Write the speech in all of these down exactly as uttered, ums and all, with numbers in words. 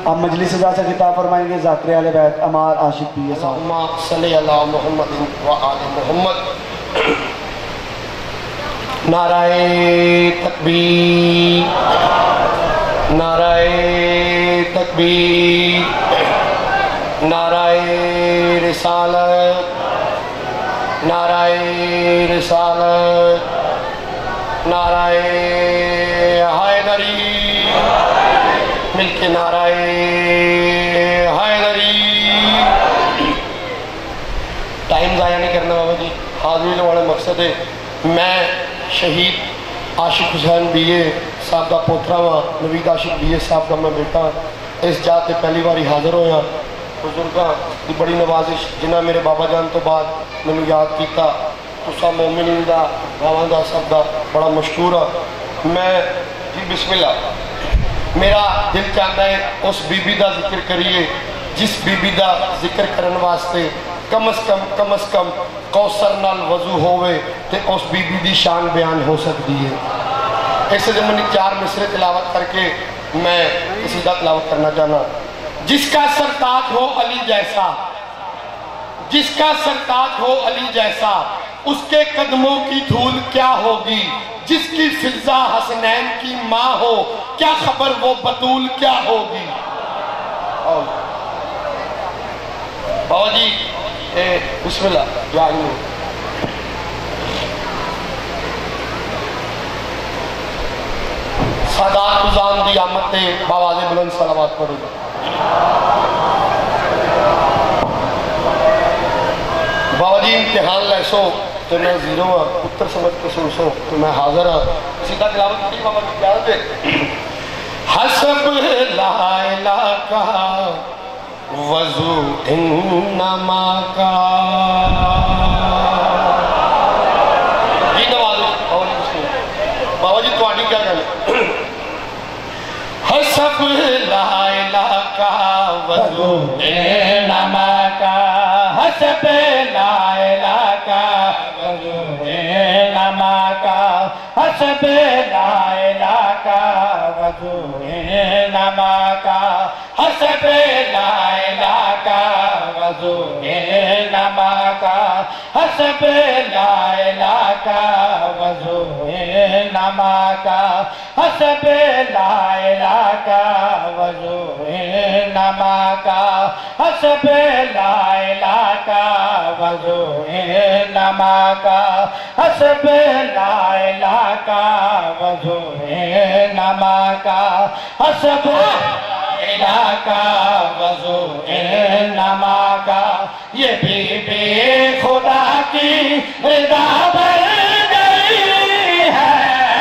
اب مجلس سے جا سے خطاب فرمائیں گے ذاکر اہل بیت عمار عاشق پی صاحب۔ اللہم صلی اللہ محمد و آل محمد۔ نعرہ تکبیر، نعرہ تکبیر، نعرہ رسالت، نعرہ رسالت، نعرہ حیدری، مل کے نعرہ حیدری۔ ٹائم ضائع نہیں کرنا بابا جی، حاضری لوانا مقصد ہے۔ میں شہید عاشق حسین بی اے صاحب دا پوترا ہاں، نوید عاشق بی اے صاحب دا میں بیٹا اس جاتے پہلی باری حاضر ہویا۔ بزرگاں دی بڑی نوازش جنہاں میرے بابا جان تو بعد میں نے یاد کیتا، تسا مومنین دا گاواں دا سب دا بڑا مشکور ہاں۔ میں جی بسم اللہ، میرا دل چاہتا ہے اس بی بی دا ذکر کریے جس بی بی دا ذکر کرن واسطے کم از کم کم از کم کوثر نال وضو ہوئے تے اس بی بی دی شان بیان ہو سکتی ہے۔ ایسے زمانی چار مصرے تلاوت کر کے میں قصیدہ تلاوت کرنا چاہنا۔ جس کا سرتاج ہو علی جیسا، جس کا سرتاج ہو علی جیسا، اس کے قدموں کی دھول کیا ہوگی؟ جس کی فضا حسنین کی ماں ہو، کیا خبر وہ بطول کیا ہوگی؟ بابا جی بسم اللہ جائیں۔ سادات گزان دی آمد باواز بلند صلوات پڑھو گا۔ بابا جی امتحان لیسو تو میں زیرو ہاں، اتر سمجھ کے سن سو تو میں حاضر ہاں۔ سیدھا تلاوت کی بابا جی کیا دے؟ حسب لا الہ کا وضو انما کا۔ جی نوازو بابا جی بسم اللہ۔ بابا جی تو آنی کیا کہنے؟ حسب لا الہ کا وضو انما کا، حسب لا الہ کا وضو انما کا، حسب لا الہ کا وضو انما کا، حسب لا الہ کا وضو انما کا، حسب لا الہ کا وضو انما کا، حسب لا الہ کا وضو انما کا، حسب لا الہ کا وضو انما کا، حسب لا الہ کا وضو انما کا، حسب الہ کا وضو انما کا۔ یہ بی بی خدا کی رضا بن گئی ہے۔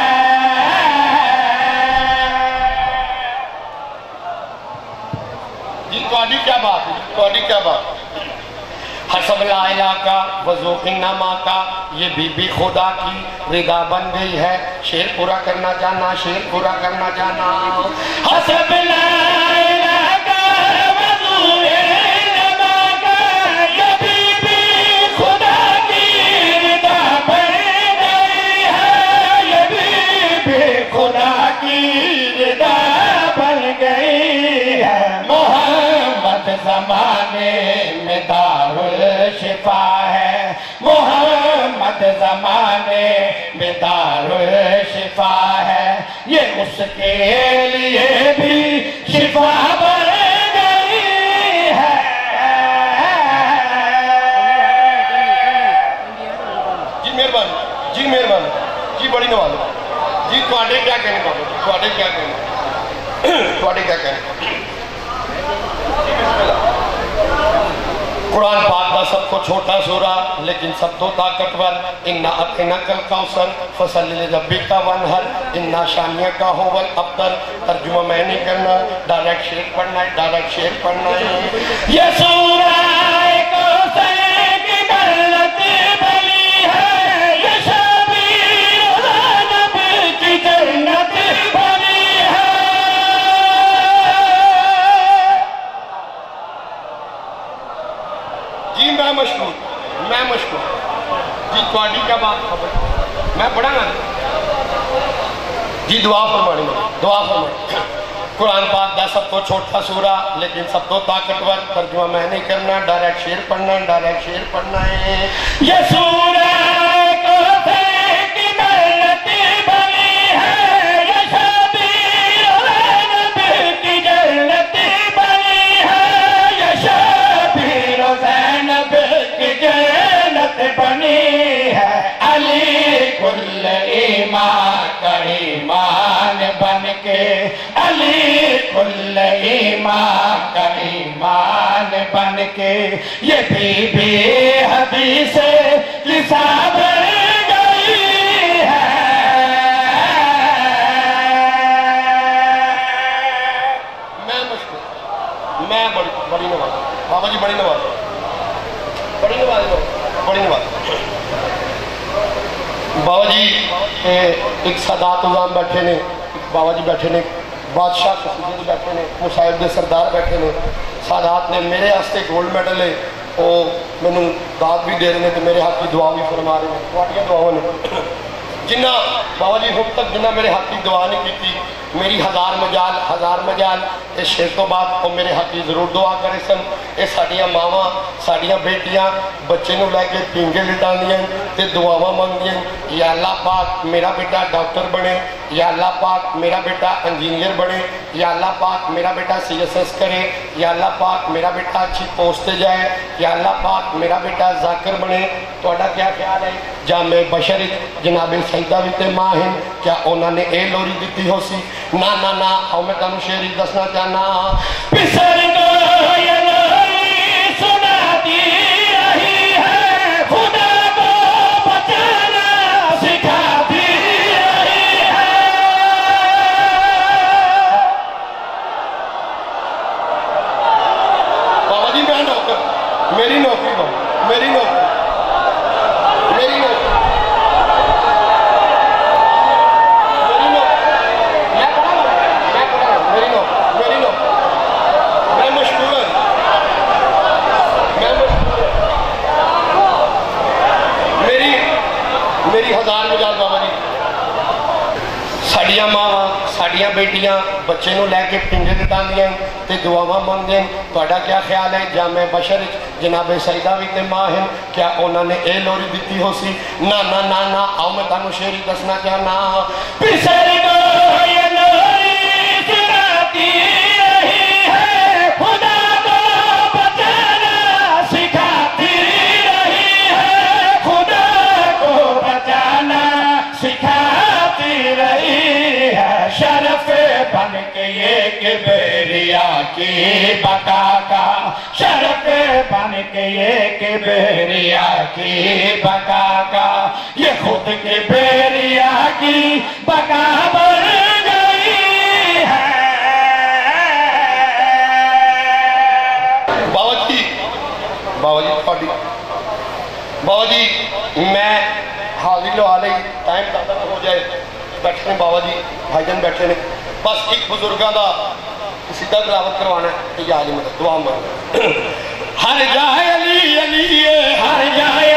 جی توڑی کیا بات ہے؟ توڑی کیا بات؟ حسب لا الہ کا وضو انما کا، یہ بی بی خدا کی رضا بن گئی ہے۔ شعر پورا کرنا چاہنا، شعر پورا کرنا چاہنا۔ حسب لا الہ کا وضو انما کا، یہ بی بی خدا کی رضا بن گئی ہے۔ یہ بی بی خدا کی رضا بن گئی ہے۔ محمد زمانے میں دار الشفا ہے، محمد زمانے میں دار الشفا ہے۔ یہ اس کے لیے بھی شفا بن گئی ہے۔ جی مہربانی، جی مہربانی، جی بڑی نواز۔ جی تواڈے کیا کہنے بابا جی؟ تواڈے کیا کہنے؟ تواڈے کیا کہنے؟ قرآن پاک دا سب کو چھوٹا سورہ لیکن سب تو طاقتور۔ اِنَّا أَعْطَيْنَاكَ الْكَوْثَرَ فَصَلِّ لِرَبِّكَ وَانْحَرْ اِنَّا شَانِئَكَ هُوَ الْأَبْتَرُ۔ ترجمہ میں نہیں کرنا، ڈائریکٹ شعر پڑھنا ہے، ڈائریکٹ شعر پڑھنا ہے۔ یہ سورہ کوثر کی دولت بھلی ہے، یہ شبیر زینب کی جنت بھلی ہے۔ جی میں مشکور، میں مشکور۔ جی تواڈی کیا بات خبر؟ میں پڑھا گا جی، دعا فرمانی، دعا فرمانی۔ قرآن پاک دا سب تو چھوٹا سورہ لیکن سب تو طاقتور، ترجمہ میں نہیں کرنا، ڈائریکٹ شعر پڑھنا ہے، ڈائریکٹ شعر پڑھنا ہے۔ یہ سورہ کوثر کی برکتی بنی ہے، یہ شبیر زینب کی جنتی بنی ہے، یہ شبیر زینب کی جنت بنی ہے، علی کل ایمان کا ایمان بن کے، علی کل ایمان کا ایمان بن کے، یہ بی بی حدیث نصاب گئی ہے۔ میں مشکل میں بڑی بڑی نواز بابا جی، بڑی نواز بڑی نواز بڑی نواز بابا جی ایک سادات نظام بیٹھے نے، بابا جی بیٹھے نے، بادشاہ قصیدے بیٹھے نے، مصاحب دے سردار بیٹھے نے، سادات نے میرے ہاستے گولڈ میڈل ہے، وہ میں نے داد بھی دے رہے ہیں تو میرے ہاتھ کی دعا بھی فرما رہے ہیں، تھوڑی دعاؤں نے جنہ بابا جی ہم تک جنہ میرے ہاتھ کی دعا نہیں کی تھی، میری ہزار مجال ہزار مجال اس شیر تو بعد وہ میرے ہاتھ کی ضرور دعا کرے سن۔ یہ ساڑیاں ماواں ساڑیاں بیٹیاں بچے نو لے کے پینگے لٹان دیا تے دعاواں مانگ دیا، یا اللہ پاک میرا بیٹا ڈاکٹر بنے، یا اللہ پاک میرا بیٹا انجینئر بنے، یا اللہ پاک میرا بیٹا سی ایس ایس کرے، یا اللہ پاک میرا بیٹا اچھی پوسٹ جائے، یا اللہ پاک میرا بیٹا ذاکر بنے۔ توڑا کیا خیال ہے؟ جامع بشرت جناب سیدہ بھی تے ماہن، کیا انہوں نے اے لوری دیتی ہو سی؟ نا نا نا آؤ میں تانوں شعری دسنا چاہنا، پسر کو یہ لوری سناتی رہی ہے، خدا کو بچانا سکھاتی رہی ہے۔ بابا جی میں نوکر، میری نوکری بابا، میری نوکری میری نوکری میری نوکری میں پڑھا ہوں میں پڑھا ہوں میری نوکری میری نوکری میں مشکور ہوں میں مشکور میری میری ہزار مجال بابا جی ساڑیاں ماواں ساڑیاں بیٹیاں بچے نو لے کے پنجے لٹان دیا تے دعاواں مانگ دیا۔ توڑا کیا خیال ہے؟ جامع بشر جناب سیدہ بھی تے ماہن، کیا انہوں نے اے لوری دیتی ہو سی؟ نا نا نا نا آؤ میں تانوں شعری دسنا چاہنا، پسر کو یہ لوری سناتی رہی ہے، خدا کو بچانا سکھاتی رہی ہے، خدا کو بچانا سکھاتی رہی ہے۔ شرف بن کے یہ کبریا کی بقا کا، شرف بن کے یہ کبریا کی بقا کا، یہ خود کبریا کی بقا بن گئی ہے۔ بابا جی بابا جی تھوڑی بابا جی میں حاضر لو آلے ٹائم زیادہ نہ ہو جائے، بیٹھے ہیں بابا جی بھائی جان بیٹھے نے، بس ایک بزرگاں دا سیدھا تلاوت کروانا ہے کہ یا علی مدد دعا مانگ ہر جائے علی علی ہر جائے